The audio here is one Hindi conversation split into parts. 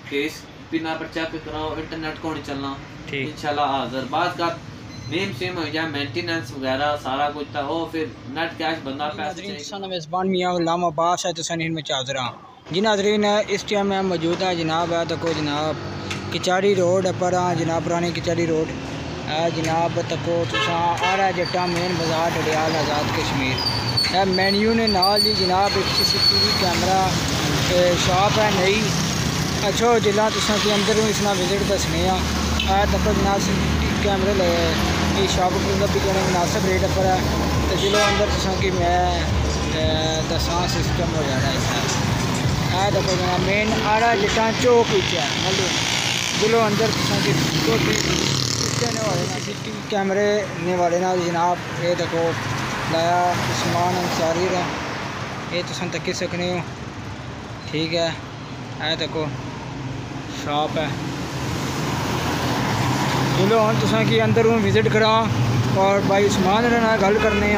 केस बिना पर चेक कराओ, इंटरनेट को नहीं चलना इंशाल्लाह हाजिर। बात का नेम सेम हो जाए, मेंटेनेंस वगैरह सारा कुछ था, वो फिर नेट कैश बंदा पैसे चाहिए। मेज़बान मियां गुलाम अब्बास है तो सनी में चादरा जी नाज़रीन, इस टाइम में मौजूद है जनाब है तको जनाब किचारी रोड पर जनाब पुरानी किचारी रोड है जनाब तको तुसा आ रहा जट्टा मेन बाजार डडियाल आज़ाद कश्मीर मेन्यू ने नाल जी जनाब एक CCTV कैमरा शॉप है नई। अच्छा जिला तुसा के अंदर इसना विजिट दसने तको जनाब CCTV कैमरे लगे शॉप पर भी कहने मुनासिब रेट पर है तो जिलो अंदर तुसा कि मैं दसा सिस्टम हो जाना है देखो जनाब मेन आ रहा जट्टा चौक है मतलब जिलो अंदर तुसा कि CCTV कैमरे ने वाले ना जनाब ये देखो लाया उस्मान अंसारी का ये तुम तकी सकने हो ठीक है। ये देखो शॉप है चलो हम तुसा कि अंदर हूँ विजिट करा और भाई उस्मान ना गल करने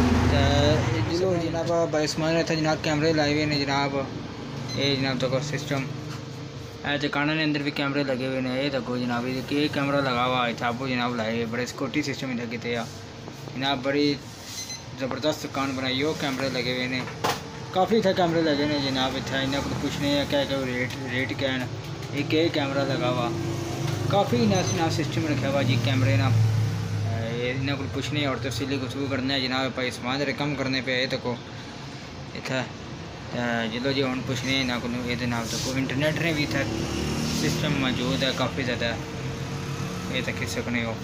जिलो जनाब भाई उस्मान इतना जनाब कैमरे लाए हुए ने जनाब ये जनाब देखो सिस्टम दुकाना के अंदर भी कैमरे लगे हुए हैं। ये देखो जनाब ये कैमरा लगा हुआ है आपको जनाब लाए बड़े सिक्योरिटी सिस्टम इधर कितने जनाब बड़ी ज़बरदस्त दुकान बनाई हो कैमरे लगे हुए हैं काफ़ी इतना कैमरे लगे हैं जनाब इतना इन्हें कुछ पूछने क्या क्या रेट क्या है एक कैमरा लगा हुआ काफ़ी ना सिस्टम रखा हुआ जी कैमरे ना इन्हें कुछ पूछने और तफसीली कुछ करना है जनाब भाई समान कम करने पे देखो इतना जिलो जी हम पुछने ना को ये देखो इंटरनेट ने भी इतना सिस्टम मौजूद है काफ़ी ज़्यादा ये तक सकने हो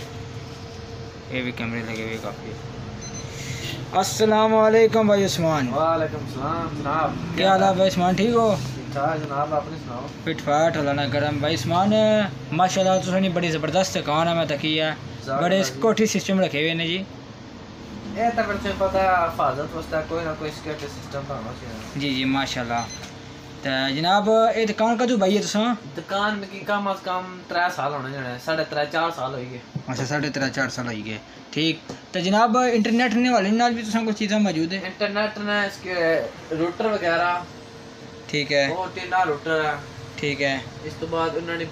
ये भी कैमरे लगे हुए काफ़ी। अस्सलाम वालेकुम भाई उस्मान। वालेकुम सलाम जनाब, क्या हाल है भाई उस्मान, ठीक हो? जनाब अपने सुनाओ। फिट फाट होला ना गरम भाई उस्मान माशाल्लाह तुसानी बड़ी ज़बरदस्त दुकान है मैं तकी है बड़े कोठी सिस्टम रखे हुए ने जी ये तो बच्चे पता है हिफाजत वास्ते कोई ना कोई सिक्योरिटी सिस्टम होना चाहिए जी जी माशाल्लाह। तो जनाब ये दुकान कदों भाई है तुसा? दुकान में कम अज कम 3 साल होने जाने 3.5-4 साल हो गए। अच्छा 3.5-4 साल हो गए ठीक। तो जनाब इंटरनेट ने वाले नाल भी तुसा कुछ चीज़ें मौजूद है? इंटरनेट ने इसके रूटर वगैरह ठीक है वो 3 रूटर है ठीक है। इस तो बाद उन्होंने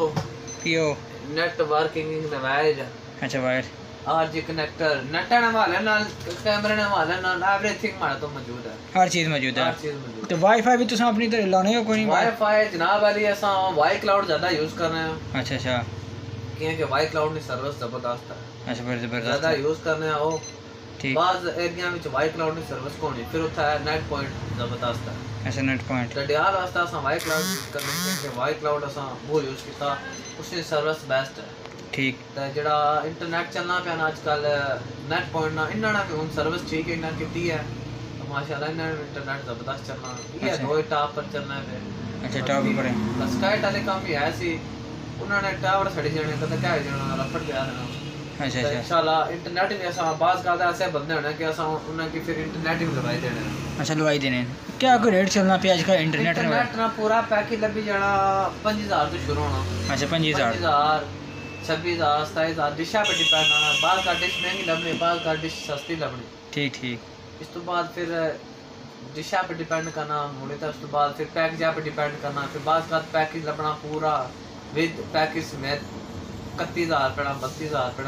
पीओ नेटवर्किंग वायर अच्छा वायर आरजी कनेक्टर नेट वाले नाल कैमरे वाले नाल एवरीथिंग हमारे तो मौजूद है हर चीज मौजूद है। तो वाईफाई भी तुसा अपनी तरह लाने हो कोई नहीं? वाईफाई जनाब वाली असा वाई क्लाउड ज्यादा यूज कर रहे हैं। अच्छा अच्छा क्योंकि वाई क्लाउड की सर्विस जबरदस्त है। अच्छा फिर जबरदस्त ज्यादा यूज कर रहे हैं वो ठीक। बाज एरिया में वाई क्लाउड की सर्विस कोनी फिर होता है नेट पॉइंट जबरदस्त है। अच्छा नेट पॉइंट डडियाल वास्ते असा वाई क्लाउड यूज करने क्योंकि वाई क्लाउड असा वो यूज किया उसकी सर्विस बेस्ट है ठीक। तो जड़ा इंटरनेट चलना पे आजकल नेट पॉइंट ना इन्ना भी हुन सर्विस ठीक है इन्ना किती है तो माशाल्लाह इन्ना इंटरनेट जबरदस्त चलना ये दो टॉप पर चलना है। अच्छा टॉप पर है स्काई टेलीकॉम भी है सी उन्होंने टावर छड़ी जाने तो क्या जाना रफड़ गया देना। अच्छा अच्छा इंशाल्लाह इंटरनेट भी ऐसा बात करदा ऐसे बंदे होने कि ऐसा उन्हें की फिर इंटरनेट भी लवाई देने। अच्छा लवाई देने क्या कोई रेट चलना पे आजकल इंटरनेट ना पूरा पैकेज लबी जाना 5000 तो शुरू होना। अच्छा 5000 26,000 27,000 डिशा पे डिपेंड होना बाल का डिश महंगी लबनी बाल का डिश सस्ती लबनी ठीक ठीक। इस तो बाद फिर डिशा पे डिपेंड करना होने तो उस तो बाद फिर पैकेज पे डिपेंड करना फिर बाल का पैकेज लबना पूरा विद पैकेज समेत 31,000 रुपये 32,000 रुपये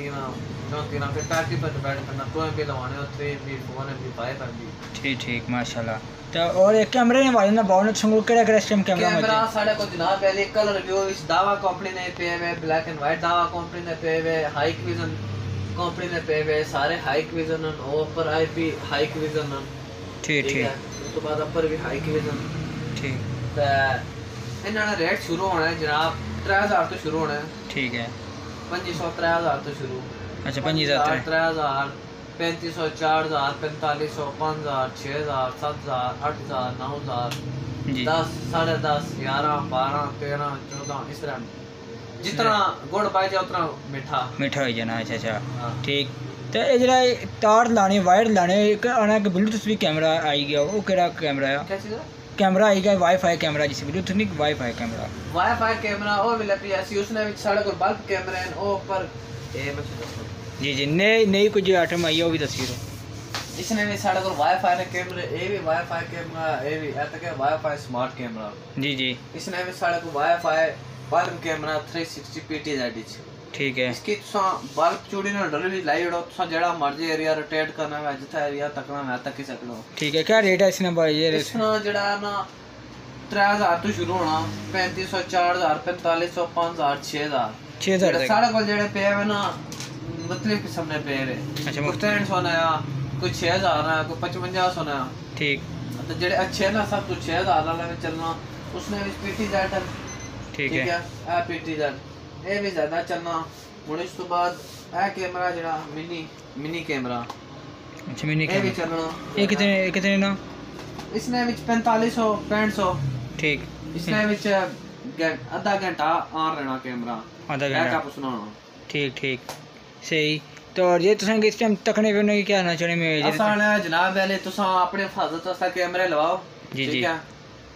33,000 फिर पैकेज पर डिपेंड करना 2 MB लवाने हो 3 MB 4 MB 5 MB ठीक ठीक माशाल्लाह। तो और एक कैमरे ने वाले ना बाउंड संग केड़ा सिस्टम कैमरा साडे को जनाब पहले कलर व्यू विच दावा कंपनी ने पे है ब्लैक एंड व्हाइट दावा कंपनी ने पे है हाई विजन कंपनी ने पे है सारे हाई विजन ऊपर आईपी हाई विजन ठीक ठीक। उस तो बाद ऊपर भी हाई विजन ठीक। तो इन्ना रेट शुरू होना है जनाब 3000 तो शुरू होना है ठीक है 2500 3000 तो शुरू। अच्छा 5000 3000 3500 4000 4500 5000 6000 7000 8000 9000 10 10.5 11 12 13 14 इस तरह जितना गुड़ पाए जाए उतना मीठा हो जाना। अच्छा अच्छा ठीक। तो ये जरा तार लाने वायर लाने एक आना एक ब्लूटूथ भी कैमरा आई गया वो केड़ा कैमरा है कैमरा आई गया वाईफाई कैमरा जिस ब्लूटूथ नहीं वाईफाई कैमरा वो भी लपी ऐसी उसने भी साढ़े को बल्ब कैमरा है वो पर ए मैं जी जी नई नई कुछ आइटम आई है वो भी दसी दो इसने भी साढ़े को वाईफाई ने कैमरे ये भी वाईफाई कैमरा ये भी ऐसा के वाईफाई स्मार्ट कैमरा जी जी इसने भी साढ़े को वाईफाई बल्ब कैमरा 360 PTZ ठीक है इसकी तुसा बल्ब चूड़ी ना डल भी लाई उड़ो तुसा जेड़ा मर्जी एरिया रोटेट करना है जिथा एरिया तकना है तक ही सकनो ठीक है। क्या रेट है इसने भाई ये इसना जेड़ा ना 3000 तो शुरू होना 3500 4000 4500 5000 6000 साढ़े को जेड़े पे है ना मतलब किस्म ने पे है अच्छा मुख्तलिफ सोना कोई 6000 है कोई 5500 है ठीक तो जेड़े अच्छे ना सब तो 6000 वाला में चलना उसने भी PTZ ठीक है आ PTZ ये भी ज्यादा चलना हुन इस तो बाद ए कैमरा जेड़ा मिनी कैमरा अच्छा मिनी कैमरा ये भी चलना ये कितने ना इसने विच 4500 6500 ठीक इसने विच आधा घंटा ऑन रहना कैमरा आधा घंटा आप सुनाना ठीक ठीक सही तो ये तुसा किस टाइम तकने पे नहीं क्या ना चने में असाने जनाब वाले तुसा अपने हिफाजत वास्ते कैमरे लगाओ ठीक है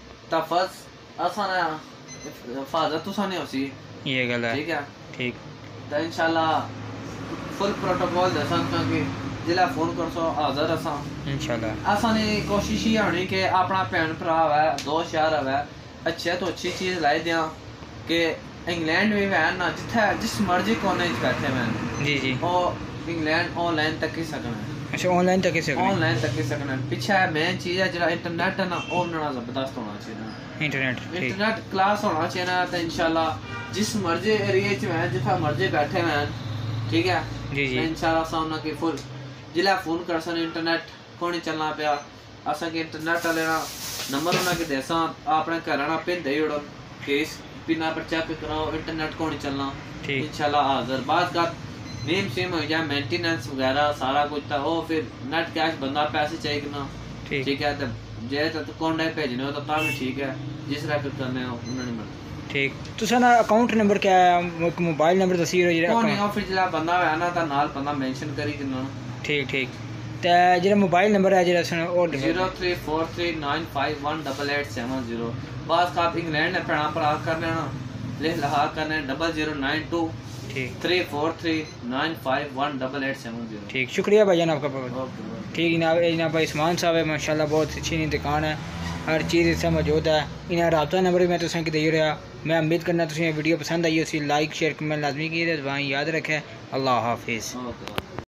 तफस असाने हिफाजत तुसा नहीं होसी ये गल है ठीक है ठीक तो इंशाल्लाह फुल प्रोटोकॉल दसा कि जिला फोन कर सो हाजिर असा इंशाल्लाह असाने कोशिश ही होनी कि अपना भैन भरा है दोस्त यार है अच्छे तो अच्छी चीज लाई दिया कि इंग्लैंड में वैन ना जिथे जिस मर्जी कोने च बैठे वैन जी जी ओ इंग्लैंड ऑनलाइन तक ही सकना अच्छा ऑनलाइन तक ही सकना पीछे मेन चीज है जरा इंटरनेट है ना ओ बनना जबरदस्त होना चाहिए इंटरनेट क्लास होना चाहिए ना तो इंशाल्लाह जिस मर्जी एरिया च वैन जिथे मर्जी बैठे वैन ठीक है जी जी इंशाल्लाह सामने के फुल जिला फोन कर सन इंटरनेट कोनी चलना पिया असा के इंटरनेट वाले ना नंबर उना के देसा अपने घर ना पिन दे उड़ो केस बिना पर चेक कराओ इंटरनेट को नहीं चलना इंशाल्लाह हाजिर बात का नेम सेम हो जाए मेंटेनेंस वगैरह सारा कुछ था वो फिर नेट कैश बंदा पैसे चाहिए कि ना ठीक है तो जे तो कौन है भेजने हो तो ता भी ठीक है जिस रकम करने हो उन्होंने मिल ठीक तो सर अकाउंट नंबर क्या है मोबाइल नंबर दसी रो जेरा कौन है फिर जिला बंदा है ना ता नाल बंदा मेंशन करी किना ठीक ठीक ते जेरा मोबाइल नंबर है जेरा सन और 0343951887 बस का इंग्लैंड ने पढ़ा पर कर लेना ले लहा करने 0092 ठीक 343951887 ठीक शुक्रिया भाईजान आपका बहुत ठीक जनाब भाई उस्मान साहब है माशाल्लाह बहुत अच्छी दुकान है हर चीज़ इससे मौजूद है इन्हें रब्ता नंबर भी मैं तुसें दे रहा मैं उम्मीद करना तुसें वीडियो पसंद आई उसी लाइक शेयर कमेंट लाजमी कीजिए दुआएं याद रखें अल्लाह हाफिज़।